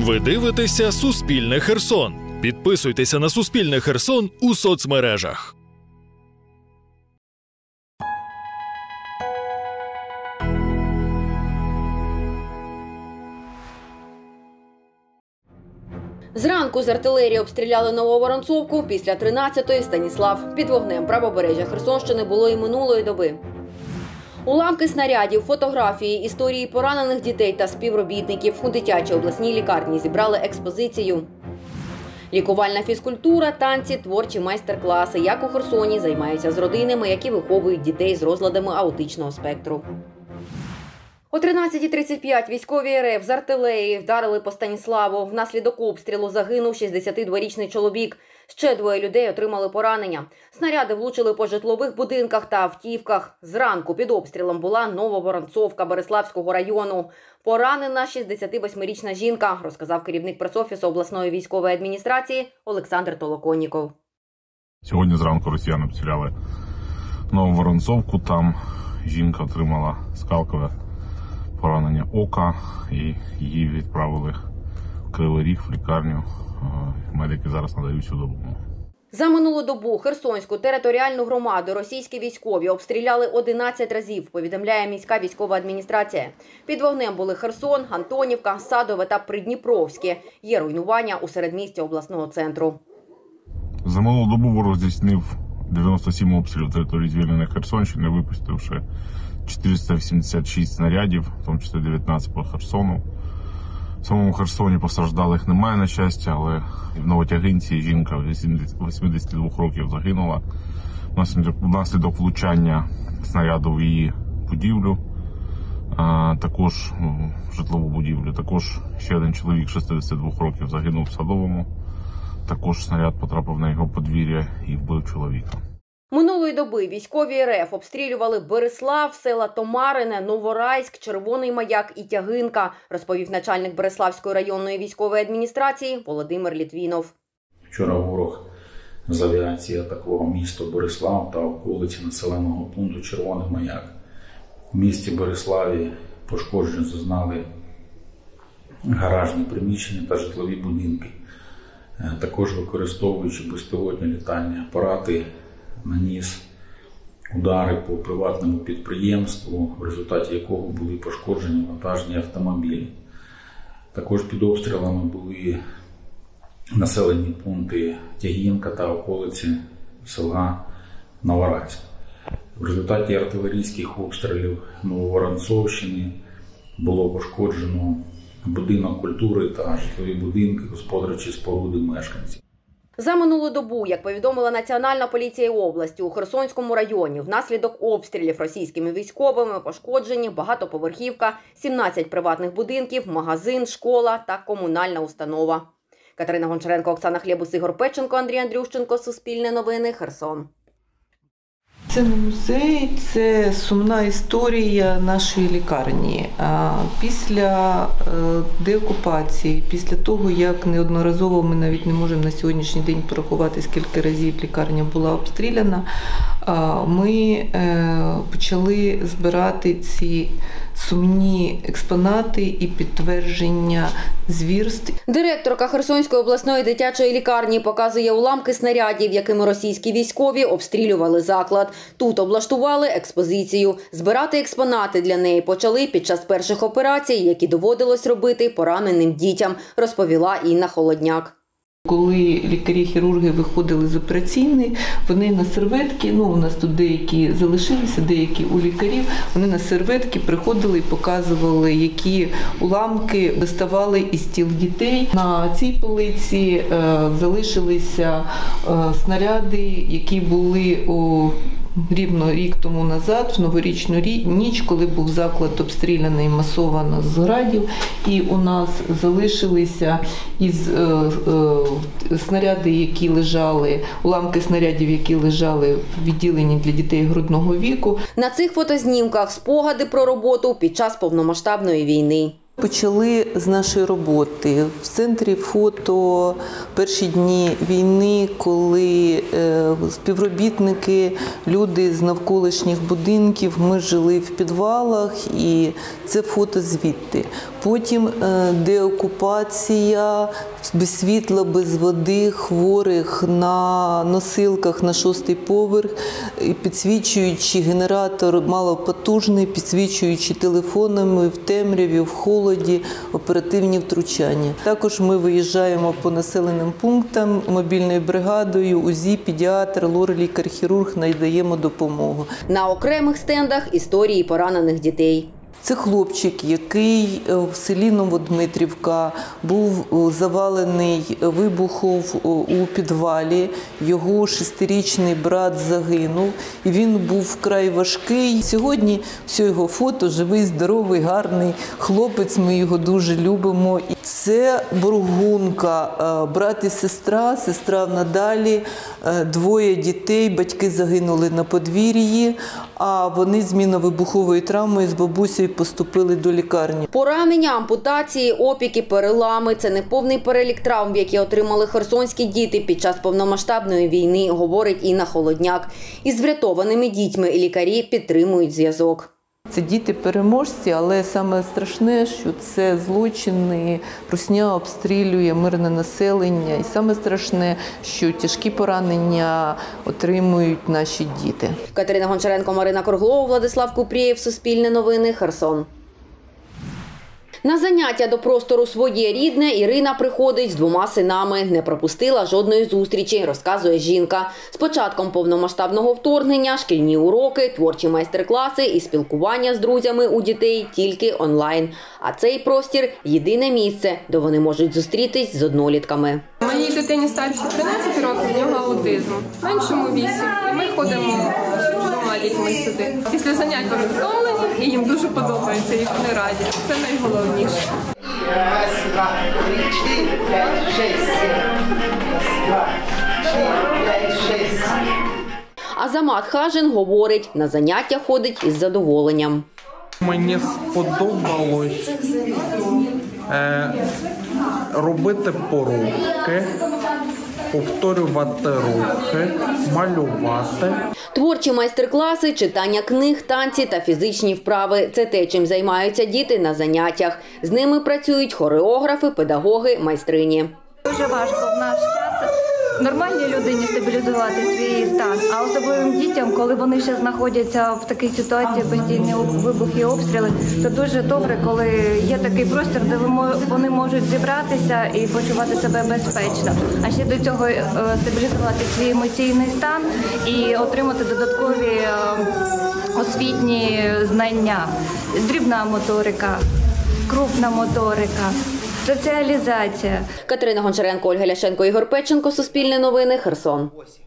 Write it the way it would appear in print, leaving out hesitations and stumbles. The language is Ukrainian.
Ви дивитеся «Суспільне Херсон». Підписуйтеся на «Суспільне Херсон» у соцмережах. Зранку з артилерії обстріляли Нововоронцовку, після 13-ї – Станіслав. Під вогнем правобережжя Херсонщини було і минулої доби. Уламки снарядів, фотографії, історії поранених дітей та співробітників у дитячій обласній лікарні зібрали експозицію. Лікувальна фізкультура, танці, творчі майстер-класи. Як у Херсоні займаються з родинами, які виховують дітей з розладами аутичного спектру. О 13:35 військові РФ з артилерії вдарили по Станіславу. Внаслідок обстрілу загинув 62-річний чоловік. Ще 2 людей отримали поранення. Снаряди влучили по житлових будинках та автівках. Зранку під обстрілом була Нововоронцовка Береславського району. Поранена 68-річна жінка, розказав керівник пресофісу обласної військової адміністрації Олександр Толоконніков. Сьогодні зранку росіяни обстріляли Нововоронцовку. Там жінка отримала скалкове поранення ока і її відправили в Кривий Ріг, в лікарню. Медики зараз надають всю допомогу. За минулу добу Херсонську територіальну громаду російські військові обстріляли 11 разів, повідомляє міська військова адміністрація. Під вогнем були Херсон, Антонівка, Садове та Придніпровське. Є руйнування у середмісті обласного центру. За минулу добу ворог здійснив 97 обстрілів території звільненої Херсонщини, випустивши 486 снарядів, в тому числі 19 по Херсону. В самому Херсоні постраждалих немає, на щастя, але в Новотягинці жінка 82 років загинула внаслідок влучання снаряду в її будівлю, також в житлову будівлю. Також ще один чоловік 62 років загинув в Садовому. Також снаряд потрапив на його подвір'я і вбив чоловіка. Минулої доби військові РФ обстрілювали Береслав, села Томарине, Новорайськ, Червоний Маяк і Тягинка, розповів начальник Береславської районної військової адміністрації Володимир Літвінов. Вчора ворог з авіації атакував місто Береслав та околиці населеного пункту Червоний Маяк. В місті Береславі пошкоджень зазнали гаражні приміщення та житлові будинки. Також використовуючи безпілотні літальні апарати, наніс удари по приватному підприємству, в результаті якого були пошкоджені вантажні автомобілі. Також під обстрілами були населені пункти Тягінка та околиці села Новорайськ. В результаті артилерійських обстрілів Нововоронцовщини було пошкоджено будинок культури та житлові будинки, господарчі споруди мешканців. За минулу добу, як повідомила Національна поліція області, у Херсонському районі внаслідок обстрілів російськими військовими пошкоджені багатоповерхівка, 17 приватних будинків, магазин, школа та комунальна установа. Катерина Гончаренко, Оксана Хлєбус, Ігор Печенко, Андрій Андрющенко, Суспільне новини, Херсон. Це не музей, це сумна історія нашої лікарні. Після деокупації, після того, як неодноразово ми навіть не можемо на сьогоднішній день порахувати, скільки разів лікарня була обстріляна, ми почали збирати ці сумні експонати і підтвердження звірств. Директорка Херсонської обласної дитячої лікарні показує уламки снарядів, якими російські військові обстрілювали заклад. Тут облаштували експозицію. Збирати експонати для неї почали під час перших операцій, які доводилось робити пораненим дітям, розповіла Інна Холодняк. Коли лікарі-хірурги виходили з операційної, вони на серветки, у нас тут деякі залишилися, деякі у лікарів, вони на серветки приходили і показували, які уламки доставали із тіл дітей. На цій полиці залишилися снаряди, які були рівно рік тому назад, в новорічну ніч, коли був заклад обстріляний масово з градів, і у нас залишилися снаряди, які лежали, уламки снарядів, які лежали в відділенні для дітей грудного віку. На цих фотознімках спогади про роботу під час повномасштабної війни. Почали з нашої роботи в центрі фото перші дні війни, коли співробітники, люди з навколишніх будинків, ми жили в підвалах, і це фото звідти. Потім деокупація, без світла, без води, хворих на носилках на 6-й поверх, підсвічуючи генератор малопотужний, підсвічуючи телефонами в темряві, в холоді, оперативні втручання. Також ми виїжджаємо по населеним пунктам мобільною бригадою, УЗІ, педіатр, лор, лікар-хірург, надаємо допомогу. На окремих стендах історії поранених дітей. Це хлопчик, який в селі Новодмитрівка був завалений вибухом у підвалі. Його 6-річний брат загинув, і він був вкрай важкий. Сьогодні все його фото, живий, здоровий, гарний хлопець, ми його дуже любимо. Це Бургунка, брат і сестра, сестра надалі, 2 дітей, батьки загинули на подвір'ї, а вони з мінно-вибуховою травмою з бабусею поступили до лікарні. Поранення, ампутації, опіки, перелами – це неповний перелік травм, які отримали херсонські діти під час повномасштабної війни, говорить Інна Холодняк. Із врятованими дітьми лікарі підтримують зв'язок. Це діти-переможці, але саме страшне, що це злочини, русня обстрілює мирне населення. І саме страшне, що тяжкі поранення отримують наші діти. Катерина Гончаренко, Марина Корглова, Владислав Купрієв, Суспільне новини, Херсон. На заняття до простору «Своє рідне» Ірина приходить з 2 синами. Не пропустила жодної зустрічі, розказує жінка. З початком повномасштабного вторгнення шкільні уроки, творчі майстер-класи і спілкування з друзями у дітей тільки онлайн. А цей простір – єдине місце, де вони можуть зустрітись з однолітками. Моїй дитині старші 13 років, в нього аутизм, меншому 8. І ми ходимо з 2 дітьми сюди. Після занять вони втомлені, і їм дуже подобається, і вони раді. Це найголовніше. Раз, два, три, 4, 5, 6, 7. Раз, два, 4, 5, 6. Азамат Хажин говорить, на заняття ходить із задоволенням. Мені сподобалось робити поруки, повторювати рухи, малювати. Творчі майстер-класи, читання книг, танці та фізичні вправи – це те, чим займаються діти на заняттях. З ними працюють хореографи, педагоги, майстрині. Дуже важко в наш час нормальній людині стабілізувати свій стан, а особливим дітям, коли вони ще знаходяться в такій ситуації, постійні вибухи і обстріли, то дуже добре, коли є такий простір, де вони можуть зібратися і почувати себе безпечно. А ще до цього стабілізувати свій емоційний стан і отримати додаткові освітні знання. Дрібна моторика, крупна моторика. Соціалізація. Катерина Гончаренко, Ольга Ляшенко, Ігор Печенко, Суспільне новини, Херсон.